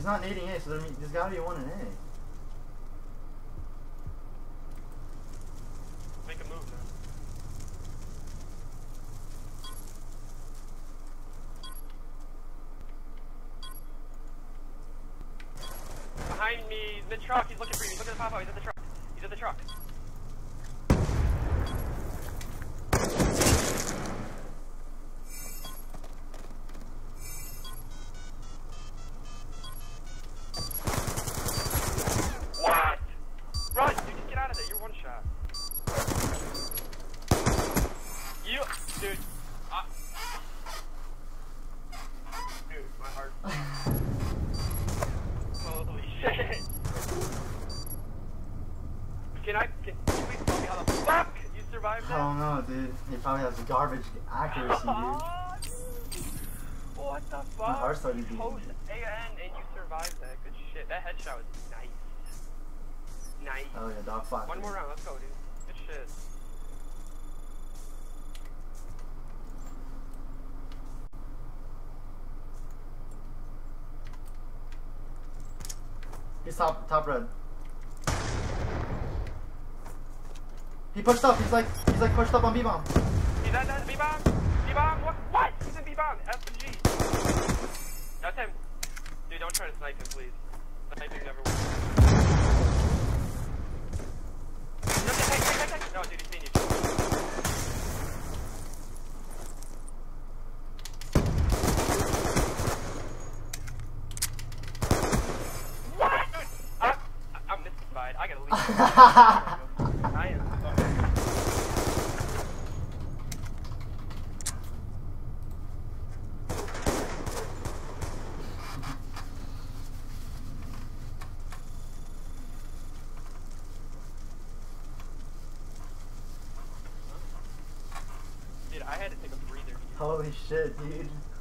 not nading A, so there's gotta be one in A. Make a move, man. Behind me, the truck, he's looking for you. Look at the pop-out, he's at the truck. He's at the truck. What? Run, dude, just get out of there, you're one shot. You, dude, dude, my heart. Holy shit. Can you please tell me how the fuck you survived that? I don't know, dude. He probably has garbage accuracy, dude. What the fuck? My heart started beating. Post AN and you survived that. Good shit. That headshot was nice. Nice. Oh yeah, dog fight. One more round. Let's go, dude. Good shit. He's top red. He pushed up. He's like pushed up on B-bomb. He's at that B-bomb. B-bomb. What? He's in B-bomb. F and G. That's him. Dude, don't try to snipe him, please. Sniping never works. No, dude, he's seen you. What? I'm mystified. I gotta leave. I am fucking. Dude, I had to take a breather. Holy shit, dude.